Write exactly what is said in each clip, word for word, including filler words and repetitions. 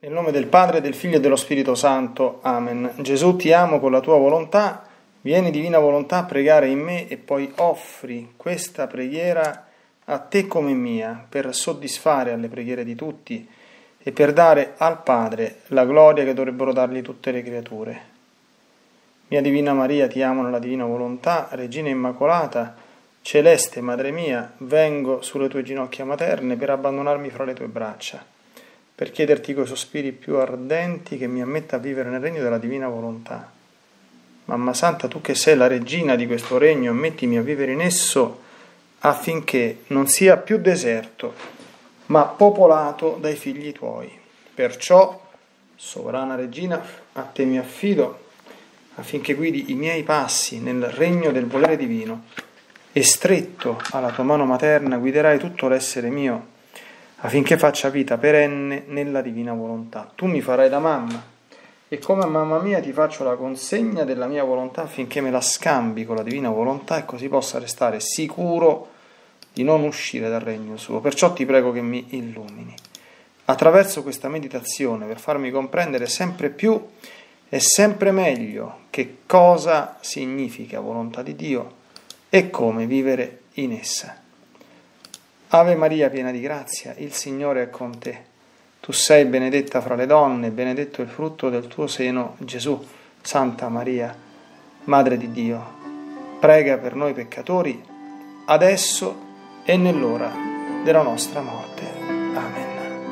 Nel nome del Padre, del Figlio e dello Spirito Santo. Amen. Gesù, ti amo con la tua volontà, vieni divina volontà a pregare in me e poi offri questa preghiera a te come mia, per soddisfare alle preghiere di tutti e per dare al Padre la gloria che dovrebbero dargli tutte le creature. Mia Divina Maria, ti amo nella divina volontà, Regina Immacolata, celeste Madre mia, vengo sulle tue ginocchia materne per abbandonarmi fra le tue braccia, per chiederti coi sospiri più ardenti che mi ammetta a vivere nel regno della divina volontà. Mamma Santa, tu che sei la regina di questo regno, mettimi a vivere in esso affinché non sia più deserto, ma popolato dai figli tuoi. Perciò, sovrana regina, a te mi affido, affinché guidi i miei passi nel regno del volere divino, e stretto alla tua mano materna guiderai tutto l'essere mio, affinché faccia vita perenne nella divina volontà. Tu mi farai da mamma, e come a mamma mia ti faccio la consegna della mia volontà affinché me la scambi con la divina volontà e così possa restare sicuro di non uscire dal regno suo. Perciò ti prego che mi illumini attraverso questa meditazione per farmi comprendere sempre più e sempre meglio che cosa significa volontà di Dio e come vivere in essa. Ave Maria, piena di grazia, il Signore è con te. Tu sei benedetta fra le donne, benedetto il frutto del tuo seno, Gesù. Santa Maria, Madre di Dio, prega per noi peccatori, adesso e nell'ora della nostra morte. Amen.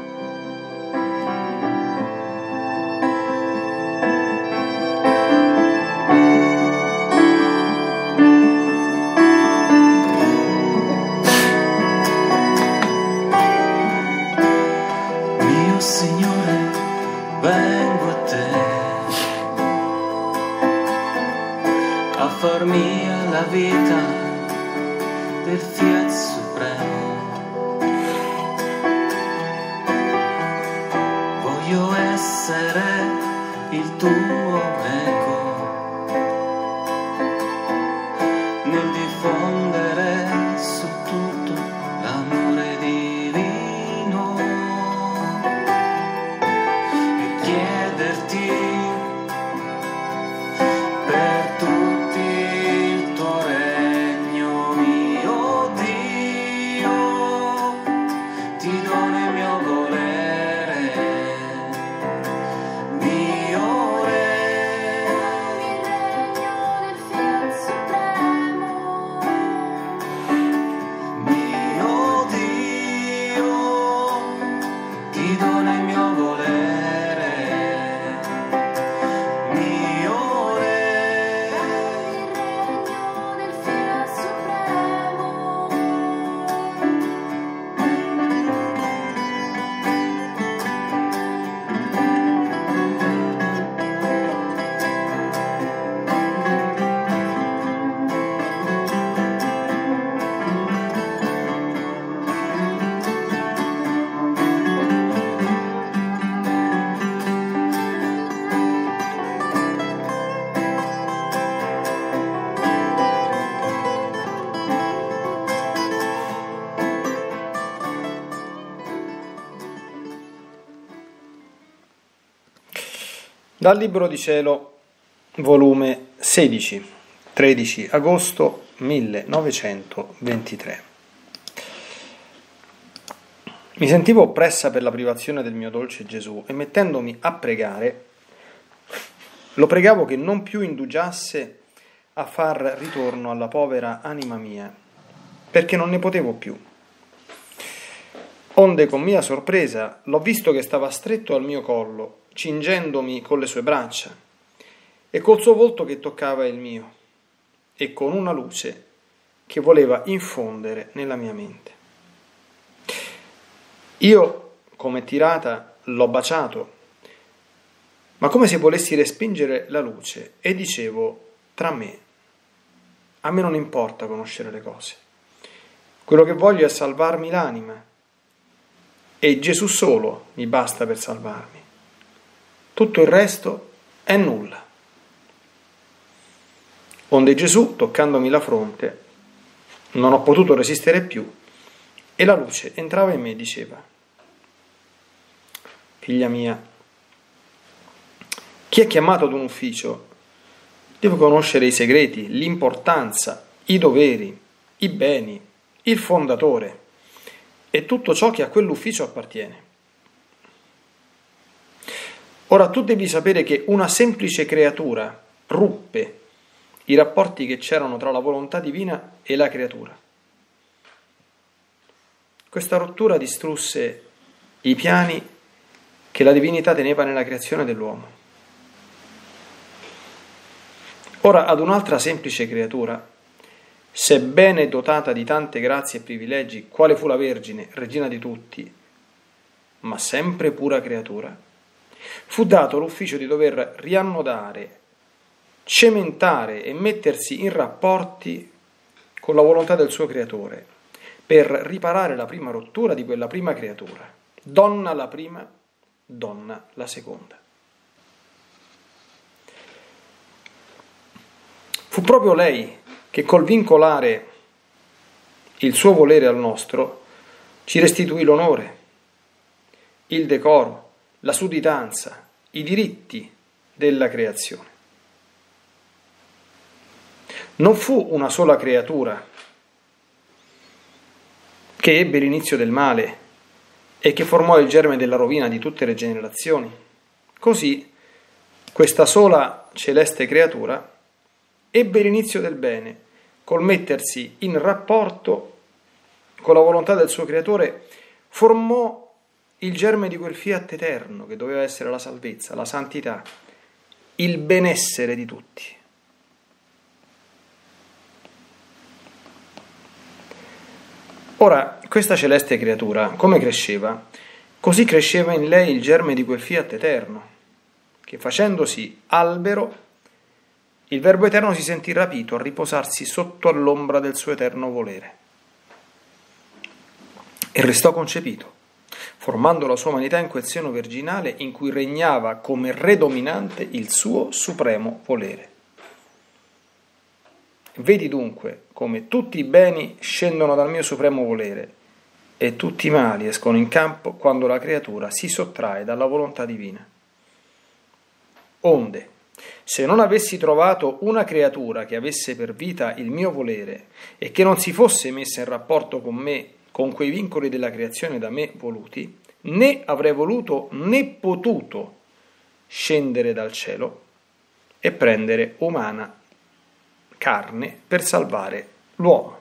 Far mia la vita del Fiat Supremo. Voglio essere il tuo eco nel diffondere su tutto l'amore divino e chiederti per tutti Dal Libro di Cielo, volume sedici, tredici agosto millenovecentoventitré. Mi sentivo oppressa per la privazione del mio dolce Gesù e mettendomi a pregare, lo pregavo che non più indugiasse a far ritorno alla povera anima mia, perché non ne potevo più. Onde con mia sorpresa l'ho visto che stava stretto al mio collo, cingendomi con le sue braccia e col suo volto che toccava il mio e con una luce che voleva infondere nella mia mente. Io, come tirata, l'ho baciato, ma come se volessi respingere la luce, e dicevo tra me: a me non importa conoscere le cose, quello che voglio è salvarmi l'anima e Gesù solo mi basta per salvarmi. Tutto il resto è nulla. Onde Gesù, toccandomi la fronte, non ho potuto resistere più e la luce entrava in me e diceva: figlia mia, Chi è chiamato ad un ufficio deve conoscere i segreti, l'importanza, i doveri, i beni, il fondatore e tutto ciò che a quell'ufficio appartiene. Ora tu devi sapere che una semplice creatura ruppe i rapporti che c'erano tra la volontà divina e la creatura. Questa rottura distrusse i piani che la divinità teneva nella creazione dell'uomo. Ora ad un'altra semplice creatura, sebbene dotata di tante grazie e privilegi, quale fu la Vergine, regina di tutti, ma sempre pura creatura, fu dato l'ufficio di dover riannodare, cementare e mettersi in rapporti con la volontà del suo creatore per riparare la prima rottura di quella prima creatura. Donna la prima, donna la seconda. Fu proprio lei che col vincolare il suo volere al nostro ci restituì l'onore, il decoro, la sudditanza, i diritti della creazione. Non fu una sola creatura che ebbe l'inizio del male e che formò il germe della rovina di tutte le generazioni. Così questa sola celeste creatura ebbe l'inizio del bene, col mettersi in rapporto con la volontà del suo creatore, formò il germe di quel fiat eterno che doveva essere la salvezza, la santità, il benessere di tutti. Ora, questa celeste creatura, come cresceva? Così cresceva in lei il germe di quel fiat eterno, che facendosi albero, il Verbo eterno si sentì rapito a riposarsi sotto all'ombra del suo eterno volere e restò concepito, formando la sua umanità in quel seno virginale in cui regnava come re dominante il suo supremo volere. Vedi dunque come tutti i beni scendono dal mio supremo volere e tutti i mali escono in campo quando la creatura si sottrae dalla volontà divina. Onde, se non avessi trovato una creatura che avesse per vita il mio volere e che non si fosse messa in rapporto con me, con quei vincoli della creazione da me voluti, né avrei voluto né potuto scendere dal cielo e prendere umana carne per salvare l'uomo.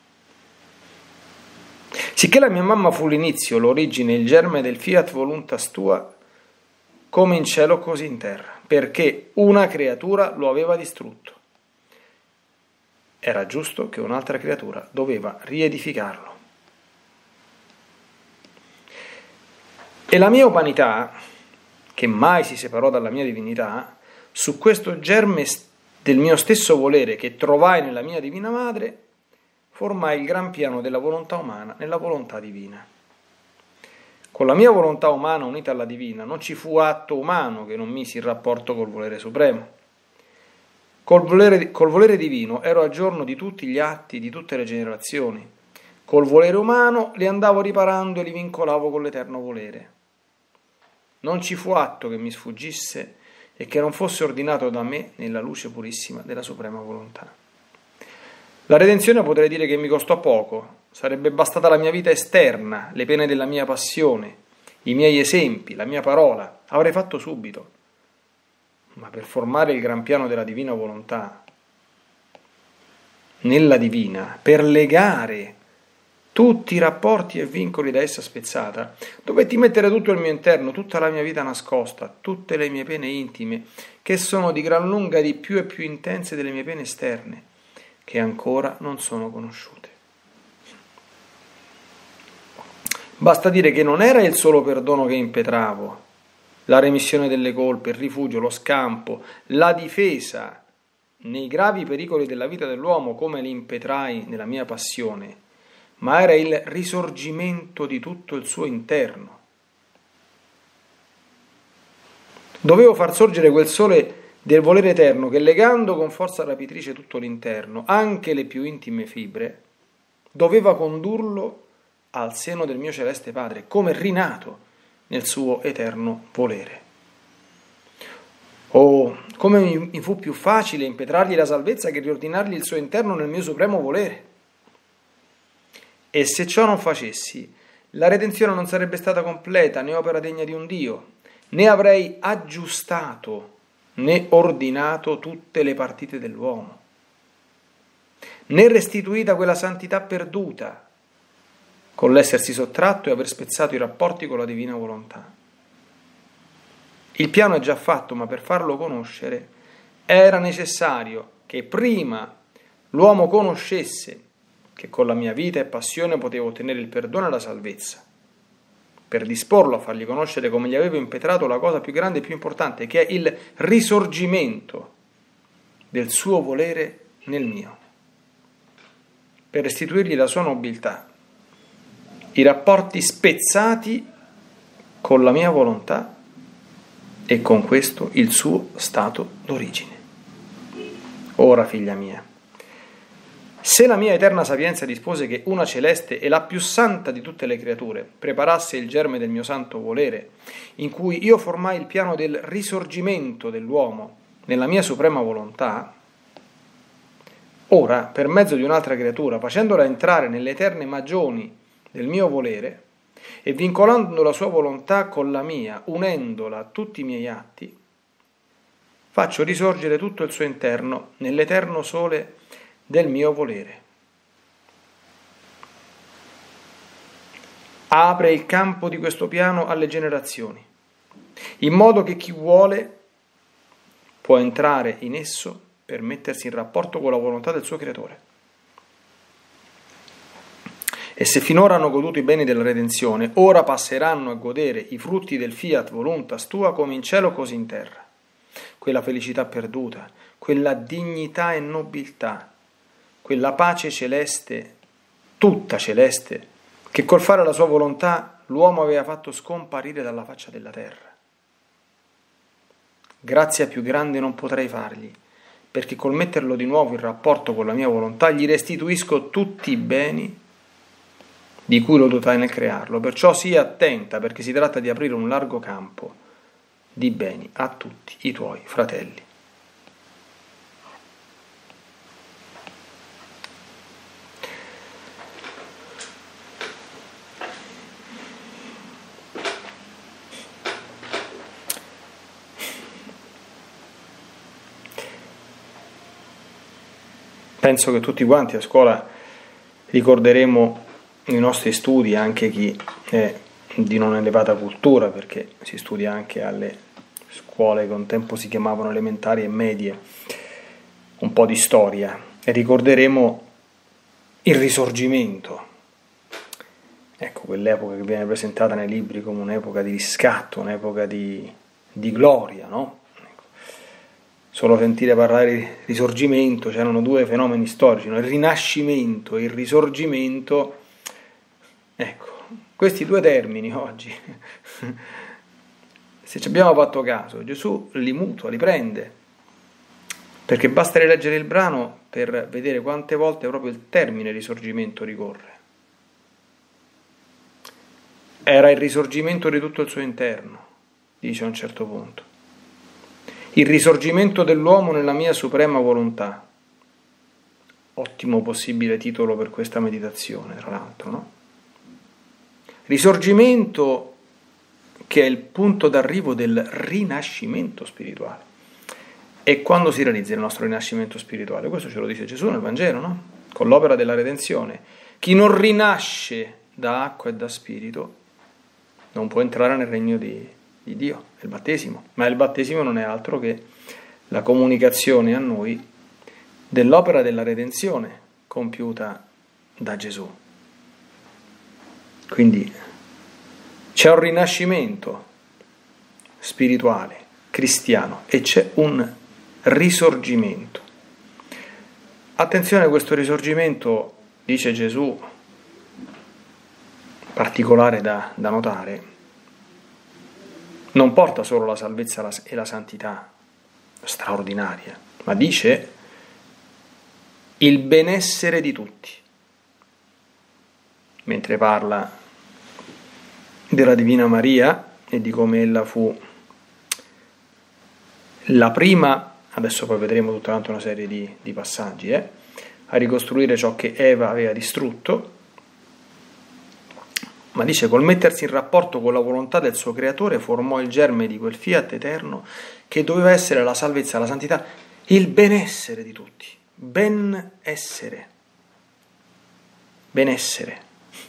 Sicché la mia mamma fu l'inizio, l'origine, il germe del fiat voluntas tua, come in cielo così in terra, perché una creatura lo aveva distrutto. Era giusto che un'altra creatura doveva riedificarlo. E la mia umanità, che mai si separò dalla mia divinità, su questo germe del mio stesso volere che trovai nella mia divina madre, formai il gran piano della volontà umana nella volontà divina. Con la mia volontà umana unita alla divina non ci fu atto umano che non misi in rapporto col volere supremo. Col volere, col volere divino ero a giorno di tutti gli atti, di tutte le generazioni. Col volere umano li andavo riparando e li vincolavo con l'eterno volere. Non ci fu atto che mi sfuggisse e che non fosse ordinato da me nella luce purissima della suprema volontà. La redenzione potrei dire che mi costò poco, sarebbe bastata la mia vita esterna, le pene della mia passione, i miei esempi, la mia parola, avrei fatto subito. Ma per formare il gran piano della divina volontà, nella divina, per legare tutti i rapporti e vincoli da essa spezzata, dovetti mettere tutto il mio interno, tutta la mia vita nascosta, tutte le mie pene intime, che sono di gran lunga di più e più intense delle mie pene esterne, che ancora non sono conosciute. Basta dire che non era il solo perdono che impetravo, la remissione delle colpe, il rifugio, lo scampo, la difesa nei gravi pericoli della vita dell'uomo come li impetrai nella mia passione, ma era il risorgimento di tutto il suo interno. Dovevo far sorgere quel sole del volere eterno che, legando con forza rapitrice tutto l'interno, anche le più intime fibre, doveva condurlo al seno del mio celeste Padre, come rinato nel suo eterno volere. Oh, come mi, mi fu più facile impetrargli la salvezza che riordinargli il suo interno nel mio supremo volere. E se ciò non facessi, la redenzione non sarebbe stata completa, né opera degna di un Dio, né avrei aggiustato né ordinato tutte le partite dell'uomo, né restituita quella santità perduta con l'essersi sottratto e aver spezzato i rapporti con la divina volontà. Il piano è già fatto, ma per farlo conoscere era necessario che prima l'uomo conoscesse che con la mia vita e passione potevo ottenere il perdono e la salvezza, per disporlo a fargli conoscere come gli avevo impetrato la cosa più grande e più importante, che è il risorgimento del suo volere nel mio, per restituirgli la sua nobiltà, i rapporti spezzati con la mia volontà e con questo il suo stato d'origine. Ora, figlia mia, se la mia eterna sapienza dispose che una celeste e la più santa di tutte le creature preparasse il germe del mio santo volere, in cui io formai il piano del risorgimento dell'uomo nella mia suprema volontà, ora, per mezzo di un'altra creatura, facendola entrare nelle eterne magioni del mio volere e vincolando la sua volontà con la mia, unendola a tutti i miei atti, faccio risorgere tutto il suo interno nell'eterno sole del mio volere. Apre il campo di questo piano alle generazioni, in modo che chi vuole può entrare in esso per mettersi in rapporto con la volontà del suo creatore. E se finora hanno goduto i beni della redenzione, ora passeranno a godere i frutti del fiat voluntas tua come in cielo così in terra. Quella felicità perduta, quella dignità e nobiltà, quella pace celeste, tutta celeste, che col fare la sua volontà l'uomo aveva fatto scomparire dalla faccia della terra. Grazia più grande non potrei fargli, perché col metterlo di nuovo in rapporto con la mia volontà gli restituisco tutti i beni di cui lo dotai nel crearlo. Perciò sia attenta, perché si tratta di aprire un largo campo di beni a tutti i tuoi fratelli. Penso che tutti quanti a scuola ricorderemo i nostri studi, anche chi è di non elevata cultura, perché si studia anche alle scuole che un tempo si chiamavano elementari e medie, un po' di storia, e ricorderemo il Risorgimento. Ecco, quell'epoca che viene presentata nei libri come un'epoca di riscatto, un'epoca di, di gloria, no? Solo sentire parlare di Risorgimento, c'erano due fenomeni storici, no? Il Rinascimento e il Risorgimento. Ecco, questi due termini oggi, se ci abbiamo fatto caso, Gesù li mutua, li prende, perché basta rileggere il brano per vedere quante volte proprio il termine risorgimento ricorre. Era il risorgimento di tutto il suo interno, dice a un certo punto. Il risorgimento dell'uomo nella mia suprema volontà. Ottimo possibile titolo per questa meditazione, tra l'altro, no? Risorgimento che è il punto d'arrivo del rinascimento spirituale. E quando si realizza il nostro rinascimento spirituale? Questo ce lo dice Gesù nel Vangelo, no? Con l'opera della redenzione. Chi non rinasce da acqua e da spirito non può entrare nel regno di, di Dio, è il battesimo. Ma il battesimo non è altro che la comunicazione a noi dell'opera della redenzione compiuta da Gesù. Quindi c'è un rinascimento spirituale, cristiano, e c'è un risorgimento. Attenzione, questo risorgimento, dice Gesù, particolare da, da notare, non porta solo la salvezza e la santità straordinaria, ma dice il benessere di tutti. Mentre parla della Divina Maria e di come ella fu La prima, adesso poi vedremo tutta quanta una serie di, di passaggi, eh, a ricostruire ciò che Eva aveva distrutto, ma dice: col mettersi in rapporto con la volontà del suo creatore formò il germe di quel fiat eterno che doveva essere la salvezza, la santità, il benessere di tutti. Benessere. Benessere.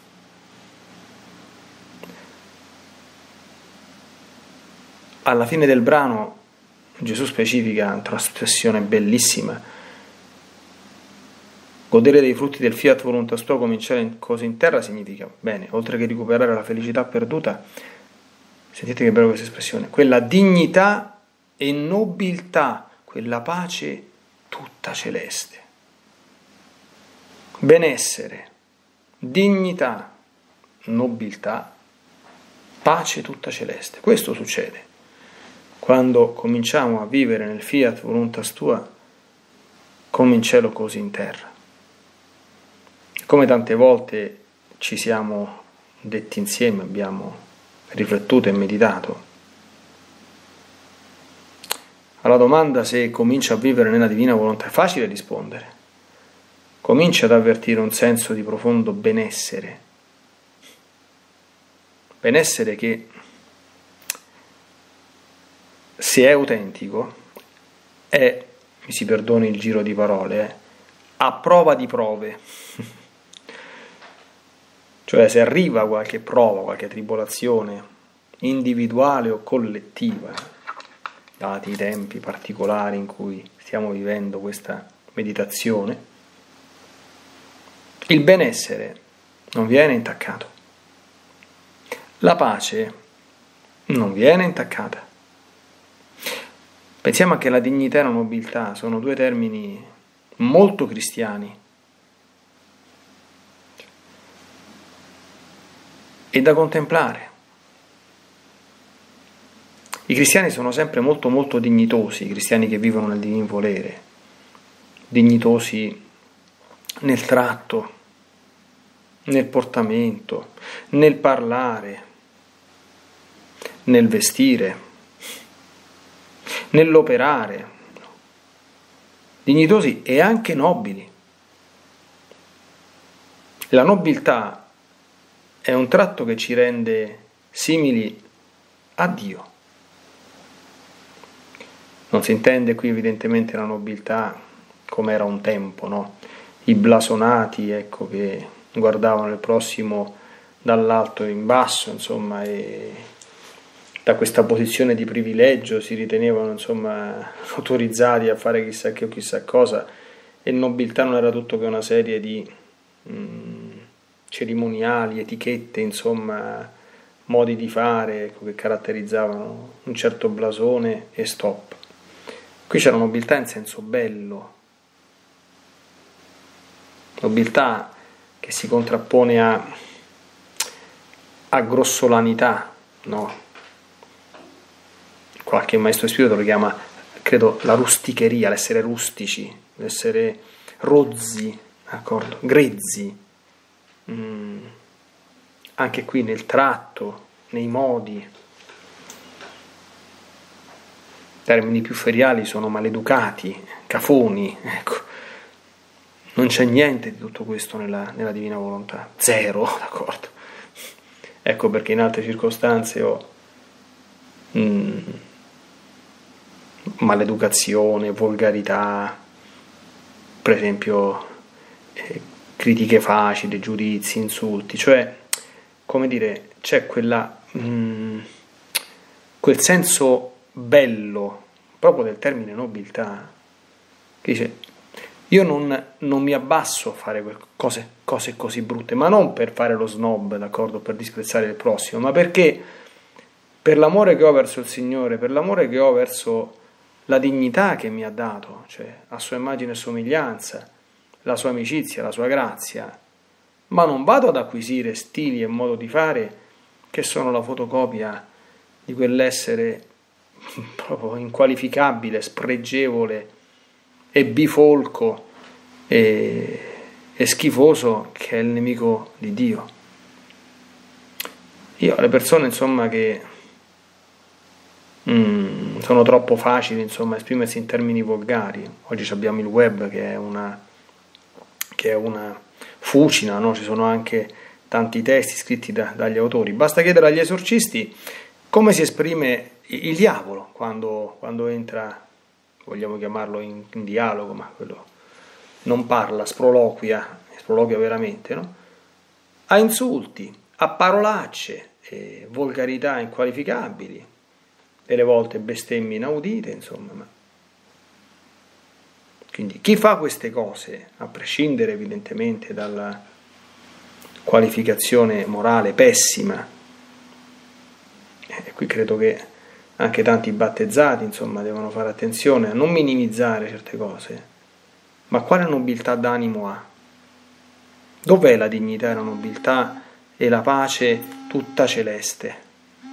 Alla fine del brano Gesù specifica una espressione bellissima: godere dei frutti del fiat voluntas tua, cominciare cose in terra, significa, bene, oltre che recuperare la felicità perduta, sentite che bella questa espressione, quella dignità e nobiltà, quella pace tutta celeste. Benessere, dignità, nobiltà, pace tutta celeste. Questo succede quando cominciamo a vivere nel fiat voluntas tua, come in cielo così in terra. Come tante volte ci siamo detti insieme, abbiamo riflettuto e meditato, alla domanda se comincia a vivere nella divina volontà è facile rispondere. Comincia ad avvertire un senso di profondo benessere, benessere che, se è autentico, è, mi si perdoni il giro di parole, eh, a prova di prove. Cioè, se arriva qualche prova, qualche tribolazione, individuale o collettiva, dati i tempi particolari in cui stiamo vivendo questa meditazione, il benessere non viene intaccato, la pace non viene intaccata. Pensiamo anche alla dignità e alla nobiltà, sono due termini molto cristiani e da contemplare. I cristiani sono sempre molto molto dignitosi, i cristiani che vivono nel divin volere, dignitosi nel tratto, nel portamento, nel parlare, nel vestire, nell'operare, dignitosi e anche nobili. La nobiltà è un tratto che ci rende simili a Dio. Non si intende qui evidentemente la nobiltà come era un tempo, no? I blasonati, ecco, che guardavano il prossimo dall'alto in basso, insomma, e da questa posizione di privilegio si ritenevano, insomma, autorizzati a fare chissà che o chissà cosa, e nobiltà non era tutto che una serie di mh, cerimoniali, etichette, insomma, modi di fare, ecco, che caratterizzavano un certo blasone e stop. Qui c'è la nobiltà in senso bello, nobiltà che si contrappone a, a grossolanità, no? Qualche maestro di spirito lo chiama, credo, la rusticheria, l'essere rustici, l'essere rozzi, d'accordo? Grezzi, mm. Anche qui nel tratto, nei modi. Termini più feriali sono maleducati, cafoni, ecco. Non c'è niente di tutto questo nella, nella divina volontà, zero, d'accordo? Ecco perché in altre circostanze ho mm, maleducazione, volgarità, per esempio eh, critiche facili, giudizi, insulti, cioè, come dire, c'è quella mm, quel senso bello proprio del termine nobiltà che dice: io non, non mi abbasso a fare cose, cose così brutte, ma non per fare lo snob, d'accordo, per disprezzare il prossimo, ma perché per l'amore che ho verso il Signore, per l'amore che ho verso la dignità che mi ha dato, cioè a sua immagine e somiglianza, la sua amicizia, la sua grazia, ma non vado ad acquisire stili e modo di fare che sono la fotocopia di quell'essere proprio inqualificabile, spregevole e bifolco e, e schifoso che è il nemico di Dio. Io le persone, insomma, che mm, sono troppo facili, insomma, esprimersi in termini volgari. Oggi abbiamo il web che è una, che è una fucina, no? Ci sono anche tanti testi scritti da, dagli autori. Basta chiedere agli esorcisti come si esprime il diavolo quando, quando entra, vogliamo chiamarlo in, in dialogo, ma quello non parla, sproloquia, sproloquia veramente, no? A insulti, a parolacce, eh, volgarità inqualificabili, delle volte bestemmie inaudite, insomma. Ma... Quindi chi fa queste cose, a prescindere evidentemente dalla qualificazione morale pessima, e qui credo che anche tanti battezzati, insomma, devono fare attenzione a non minimizzare certe cose, ma quale nobiltà d'animo ha? Dov'è la dignità e la nobiltà e la pace tutta celeste?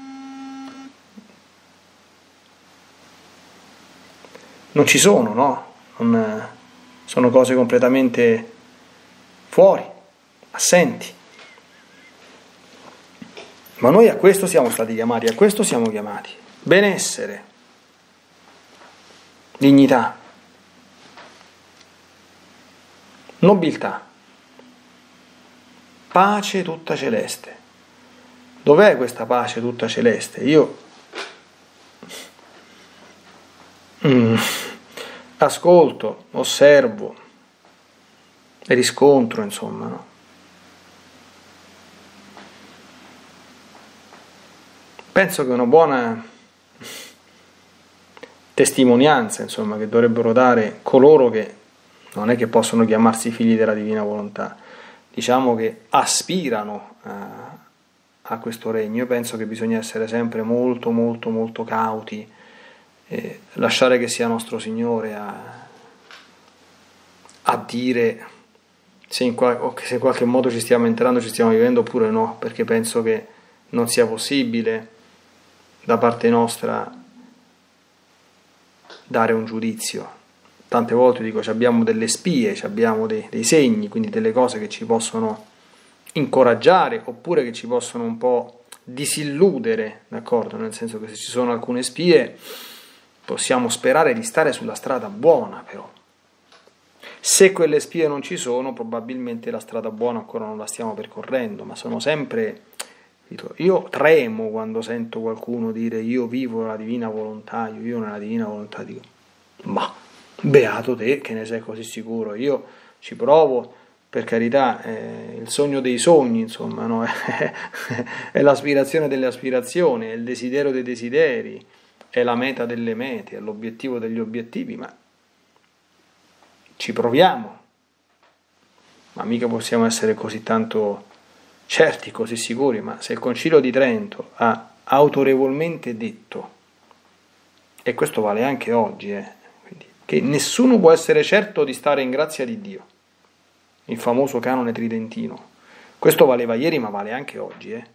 Non ci sono, no? Non, sono cose completamente fuori, assenti. Ma noi a questo siamo stati chiamati, a questo siamo chiamati. Benessere, dignità, nobiltà, pace tutta celeste. Dov'è questa pace tutta celeste? Io mm, ascolto, osservo e riscontro, insomma, no? Penso che una buona testimonianza, insomma, che dovrebbero dare coloro che non è che possono chiamarsi figli della divina volontà, diciamo che aspirano a, a questo regno. Io penso che bisogna essere sempre molto, molto, molto cauti, eh, lasciare che sia nostro Signore a, a dire se in, qual- se in qualche modo ci stiamo entrando, ci stiamo vivendo oppure no, perché penso che non sia possibile da parte nostra dare un giudizio. Tante volte dico, abbiamo delle spie, abbiamo dei, dei segni, quindi delle cose che ci possono incoraggiare oppure che ci possono un po' disilludere, d'accordo? Nel senso che se ci sono alcune spie possiamo sperare di stare sulla strada buona, però se quelle spie non ci sono, probabilmente la strada buona ancora non la stiamo percorrendo, ma sono sempre... Io tremo quando sento qualcuno dire io vivo la divina volontà, io vivo nella divina volontà, dico ma beato te che ne sei così sicuro. Io ci provo, per carità, è il sogno dei sogni, insomma, no? È l'aspirazione delle aspirazioni, è il desiderio dei desideri, è la meta delle mete, è l'obiettivo degli obiettivi, ma ci proviamo, ma mica possiamo essere così tanto certi, così sicuri. Ma se il Concilio di Trento ha autorevolmente detto, e questo vale anche oggi, eh, quindi, che nessuno può essere certo di stare in grazia di Dio, il famoso canone tridentino, questo valeva ieri ma vale anche oggi, eh.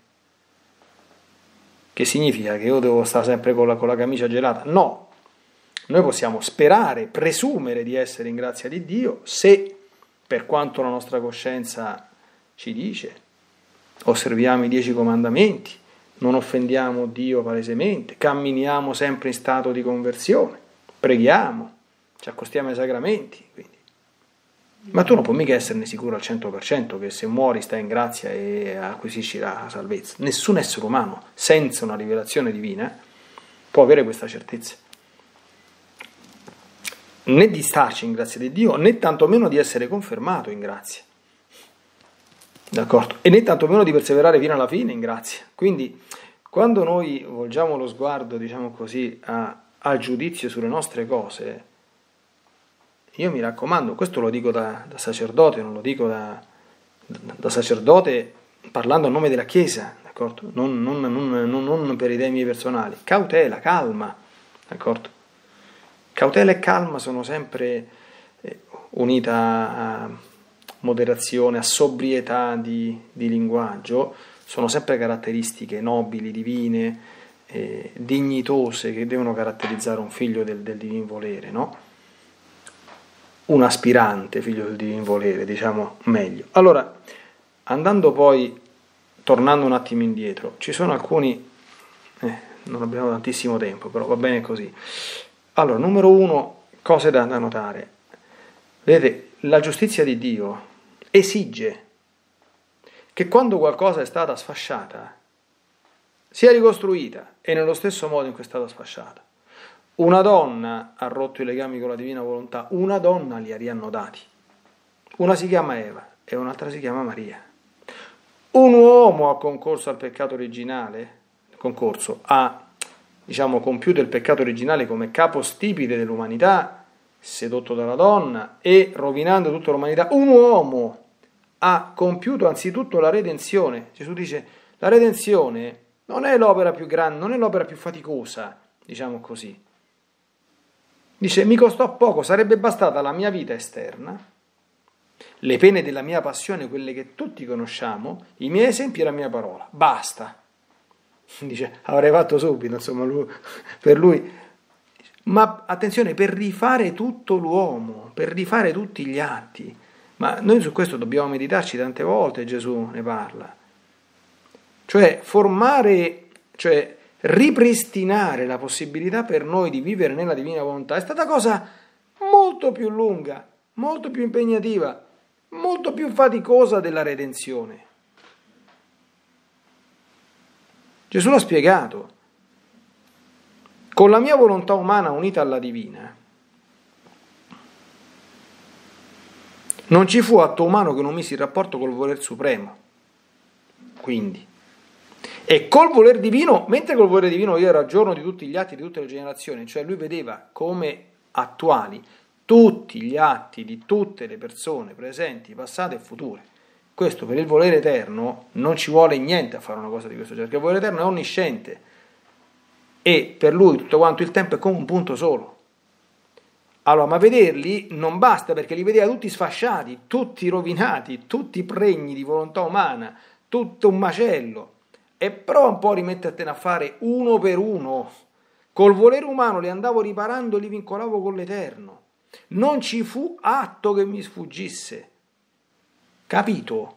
Che significa che io devo stare sempre con la, con la camicia gelata? No, noi possiamo sperare, presumere di essere in grazia di Dio se, per quanto la nostra coscienza ci dice, osserviamo i dieci comandamenti, non offendiamo Dio palesemente, camminiamo sempre in stato di conversione, preghiamo, ci accostiamo ai sacramenti, quindi. Ma tu non puoi mica esserne sicuro al cento per cento che se muori stai in grazia e acquisisci la salvezza. Nessun essere umano senza una rivelazione divina può avere questa certezza, né di starci in grazia di Dio, né tantomeno di essere confermato in grazia. D'accordo? E né tantomeno di perseverare fino alla fine in grazia. Quindi quando noi volgiamo lo sguardo, diciamo così, a, al giudizio sulle nostre cose, io mi raccomando, questo lo dico da, da sacerdote, non lo dico da, da, da sacerdote parlando a nome della Chiesa, d'accordo? Non, non, non, non, non per idee mie personali. Cautela, calma, d'accordo? Cautela e calma sono sempre eh, unita a moderazione, a sobrietà di, di linguaggio, sono sempre caratteristiche nobili, divine, eh, dignitose, che devono caratterizzare un figlio del, del divin volere, no? Un aspirante figlio del divin volere, diciamo meglio. Allora, andando poi, tornando un attimo indietro, ci sono alcuni, eh, non abbiamo tantissimo tempo, però va bene così. Allora, numero uno, cose da notare. Vedete, la giustizia di Dio esige che quando qualcosa è stata sfasciata sia ricostruita e nello stesso modo in cui è stata sfasciata. Una donna ha rotto i legami con la divina volontà, una donna li ha riannodati. Una si chiama Eva e un'altra si chiama Maria. Un uomo ha concorso al peccato originale, concorso, ha diciamo compiuto il peccato originale come capostipite dell'umanità, sedotto dalla donna e rovinando tutta l'umanità. Un uomo ha compiuto anzitutto la redenzione. Gesù dice, la redenzione non è l'opera più grande, non è l'opera più faticosa, diciamo così. Dice, mi costò poco, sarebbe bastata la mia vita esterna, le pene della mia passione, quelle che tutti conosciamo, i miei esempi e la mia parola, basta. Dice, avrei fatto subito, insomma, lui, per lui. Ma attenzione, per rifare tutto l'uomo, per rifare tutti gli atti. Ma noi su questo dobbiamo meditarci tante volte, Gesù ne parla. Cioè, formare, cioè ripristinare la possibilità per noi di vivere nella divina volontà è stata cosa molto più lunga, molto più impegnativa, molto più faticosa della redenzione. Gesù l'ha spiegato. Con la mia volontà umana unita alla divina, non ci fu atto umano che non misi in rapporto col voler supremo. Quindi, e col voler divino, mentre col volere divino io ero a giorno di tutti gli atti di tutte le generazioni, cioè lui vedeva come attuali tutti gli atti di tutte le persone presenti, passate e future. Questo per il volere eterno non ci vuole niente a fare una cosa di questo genere, perché il volere eterno è onnisciente e per lui tutto quanto il tempo è come un punto solo. Allora, ma vederli non basta, perché li vedeva tutti sfasciati, tutti rovinati, tutti pregni di volontà umana, tutto un macello. E prova un po' a rimettertene a fare uno per uno. Col volere umano li andavo riparando e li vincolavo con l'Eterno. Non ci fu atto che mi sfuggisse. Capito?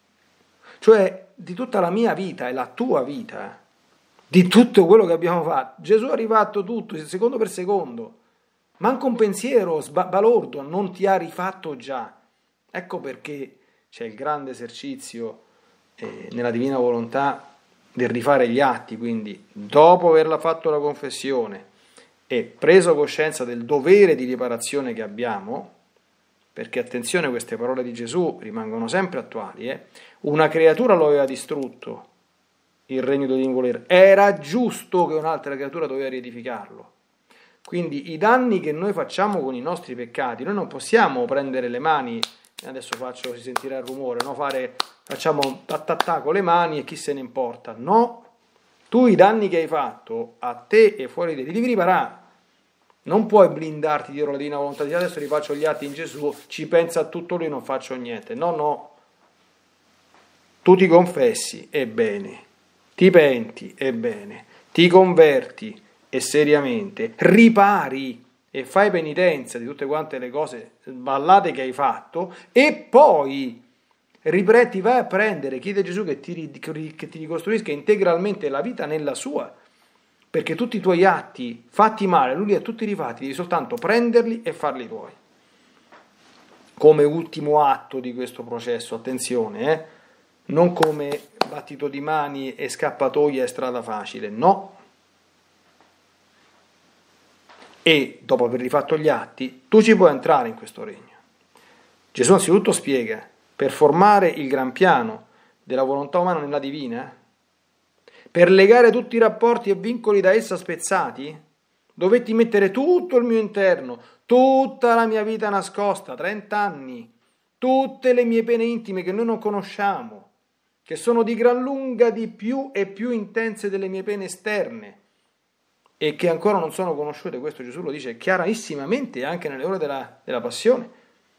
Cioè, di tutta la mia vita e la tua vita, di tutto quello che abbiamo fatto, Gesù ha rifatto tutto, secondo per secondo. Manco un pensiero balordo non ti ha rifatto già. Ecco perché c'è il grande esercizio eh, nella divina volontà del rifare gli atti, quindi dopo averla fatto la confessione e preso coscienza del dovere di riparazione che abbiamo, perché attenzione, queste parole di Gesù rimangono sempre attuali, eh? Una creatura lo aveva distrutto, il regno di involere, era giusto che un'altra creatura doveva riedificarlo. Quindi i danni che noi facciamo con i nostri peccati, noi non possiamo prendere le mani, adesso faccio, si sentirà il rumore, no? Fare, facciamo ta con le mani e chi se ne importa. No, tu i danni che hai fatto a te e fuori di te li devi riparare. Non puoi blindarti dietro la divina volontà di adesso rifaccio gli atti in Gesù, ci pensa a tutto lui, non faccio niente. No, no. Tu ti confessi, ebbene, ti penti, ebbene, ti converti e seriamente, ripari e fai penitenza di tutte quante le cose sballate che hai fatto e poi riprendi, vai a prendere, chiede a Gesù che ti, che ti ricostruisca integralmente la vita nella sua, perché tutti i tuoi atti fatti male, lui li ha tutti rifatti, devi soltanto prenderli e farli tuoi. Come ultimo atto di questo processo, attenzione, eh? Non come battito di mani e scappatoia e strada facile, no. E dopo aver rifatto gli atti, tu ci puoi entrare in questo regno. Gesù anzitutto spiega, per formare il gran piano della volontà umana nella divina, per legare tutti i rapporti e vincoli da essa spezzati, dovetti mettere tutto il mio interno, tutta la mia vita nascosta, trenta anni, tutte le mie pene intime che noi non conosciamo, che sono di gran lunga di più e più intense delle mie pene esterne, e che ancora non sono conosciute. Questo Gesù lo dice chiarissimamente anche nelle ore della, della passione.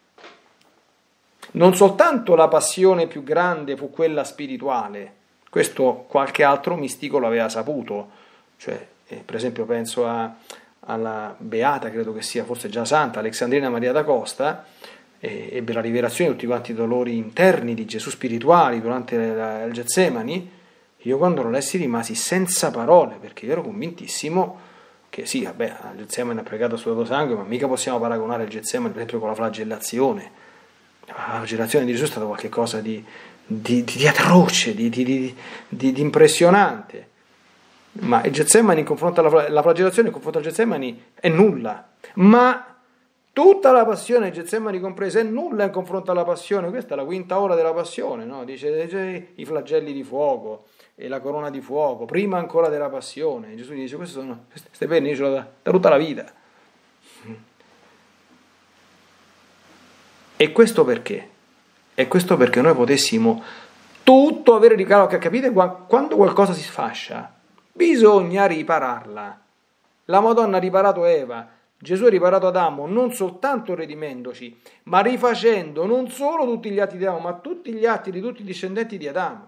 Non soltanto la passione più grande fu quella spirituale, questo qualche altro mistico l'aveva saputo, cioè eh, per esempio penso a, alla beata, credo che sia forse già santa, Alessandrina Maria d'Acosta, eh, ebbe la rivelazione di tutti quanti i dolori interni di Gesù spirituali durante la, il Getsemani, Io quando lo lessi rimasi senza parole, perché io ero convintissimo che sì, vabbè, a Getsemani ha pregato sudato sangue, ma mica possiamo paragonare il Getsemani, per esempio, con la flagellazione. La flagellazione di Gesù è stata qualcosa di, di, di, di atroce, di, di, di, di, di impressionante. Ma il Getsemani in confronto alla la flagellazione in confronto al Getsemani è nulla. Ma tutta la passione, Getsemani compresa, è nulla in confronto alla passione. Questa è la quinta ora della passione, no? Dice, dice i flagelli di fuoco e la corona di fuoco, prima ancora della passione. Gesù gli dice, queste sono queste penne da, da tutta la vita. E questo perché? E questo perché noi potessimo tutto avere ricalo, che capite, quando qualcosa si sfascia, bisogna ripararla. La Madonna ha riparato Eva, Gesù ha riparato Adamo, non soltanto redimendoci, ma rifacendo non solo tutti gli atti di Adamo, ma tutti gli atti di tutti i discendenti di Adamo.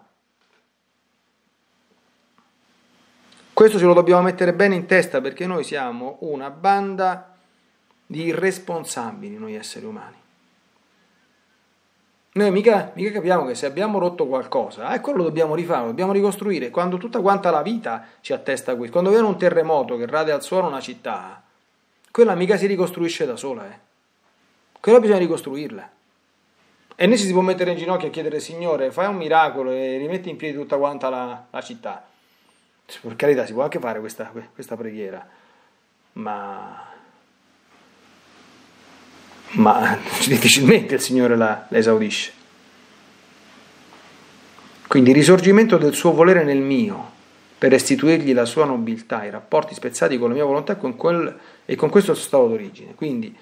Questo ce lo dobbiamo mettere bene in testa, perché noi siamo una banda di irresponsabili, noi esseri umani. Noi mica, mica capiamo che se abbiamo rotto qualcosa, eh, quello lo dobbiamo rifare, lo dobbiamo ricostruire. Quando tutta quanta la vita ci attesta questo, quando viene un terremoto che rade al suolo una città, quella mica si ricostruisce da sola, eh. Quella bisogna ricostruirla. E né ci si può mettere in ginocchio e chiedere, Signore, fai un miracolo e rimetti in piedi tutta quanta la, la città. Per carità, si può anche fare questa, questa preghiera, ma, ma difficilmente il Signore la, la esaudisce. Quindi il risorgimento del suo volere nel mio, per restituirgli la sua nobiltà, i rapporti spezzati con la mia volontà e con, quel, e con questo stato d'origine. Quindi,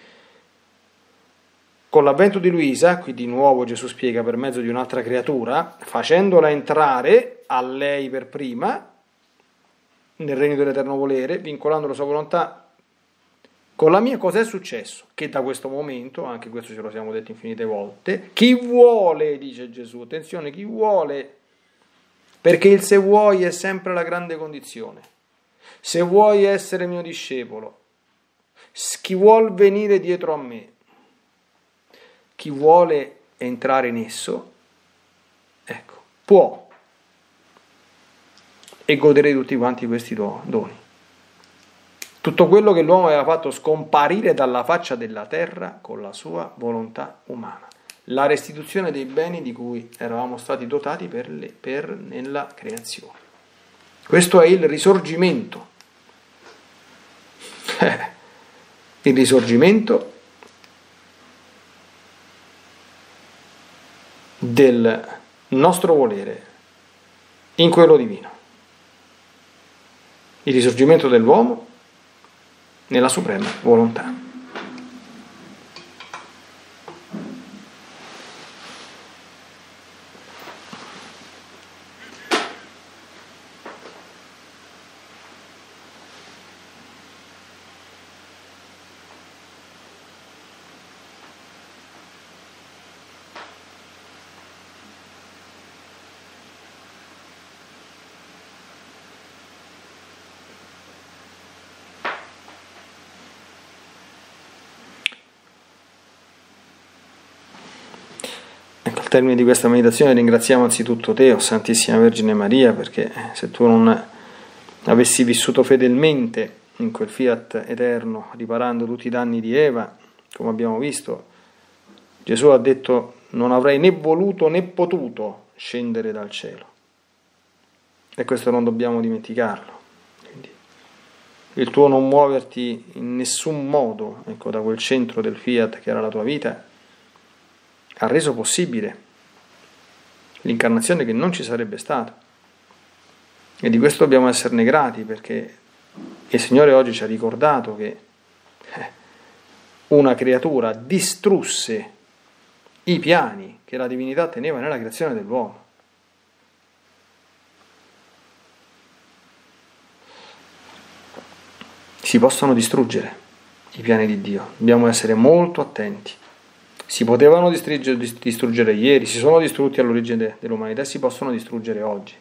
con l'avvento di Luisa, qui di nuovo Gesù spiega per mezzo di un'altra creatura, facendola entrare a lei per prima, nel regno dell'eterno volere, vincolando la sua volontà con la mia, cosa è successo? Che da questo momento, anche questo ce lo siamo detti infinite volte, chi vuole, dice Gesù, attenzione, chi vuole, perché il se vuoi è sempre la grande condizione, se vuoi essere mio discepolo, chi vuol venire dietro a me, chi vuole entrare in esso, ecco, può, e godere di tutti quanti questi doni. Tutto quello che l'uomo aveva fatto scomparire dalla faccia della terra con la sua volontà umana. La restituzione dei beni di cui eravamo stati dotati per, le, per nella creazione. Questo è il risorgimento. Il risorgimento del nostro volere in quello divino. Il risorgimento dell'uomo nella suprema volontà. Al termine di questa meditazione ringraziamo anzitutto te, o Santissima Vergine Maria, perché se tu non avessi vissuto fedelmente in quel fiat eterno, riparando tutti i danni di Eva, come abbiamo visto, Gesù ha detto non avrei né voluto né potuto scendere dal cielo. E questo non dobbiamo dimenticarlo. Quindi, il tuo non muoverti in nessun modo, ecco, da quel centro del fiat che era la tua vita, ha reso possibile l'incarnazione che non ci sarebbe stata. E di questo dobbiamo esserne grati, perché il Signore oggi ci ha ricordato che una creatura distrusse i piani che la divinità teneva nella creazione dell'uomo. Si possono distruggere i piani di Dio, dobbiamo essere molto attenti. Si potevano distruggere, distruggere ieri, si sono distrutti all'origine dell'umanità e si possono distruggere oggi.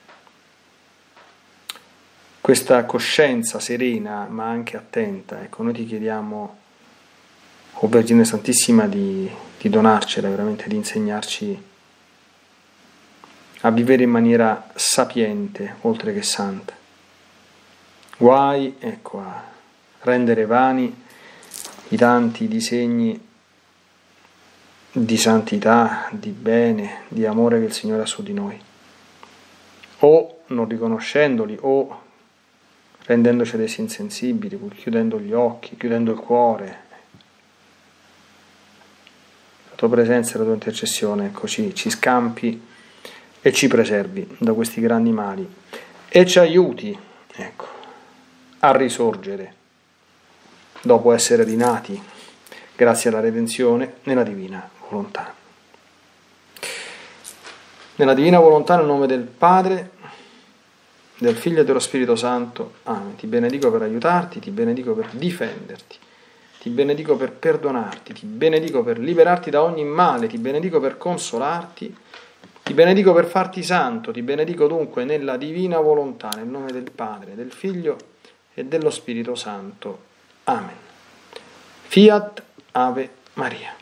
Questa coscienza serena ma anche attenta, ecco, noi ti chiediamo, o Vergine Santissima, di, di donarcela, veramente di insegnarci a vivere in maniera sapiente, oltre che santa. Guai, ecco, a rendere vani i tanti disegni di santità, di bene, di amore che il Signore ha su di noi, o non riconoscendoli, o rendendoci ad essi insensibili, chiudendo gli occhi, chiudendo il cuore. La tua presenza e la tua intercessione, così ci scampi e ci preservi da questi grandi mali e ci aiuti, ecco, a risorgere dopo essere rinati grazie alla redenzione nella divina volontà. Nella divina volontà, nel nome del Padre, del Figlio e dello Spirito Santo. Amen. Ti benedico per aiutarti, ti benedico per difenderti, ti benedico per perdonarti, ti benedico per liberarti da ogni male, ti benedico per consolarti, ti benedico per farti santo, ti benedico dunque nella divina volontà, nel nome del Padre, del Figlio e dello Spirito Santo. Amen. Fiat Ave Maria.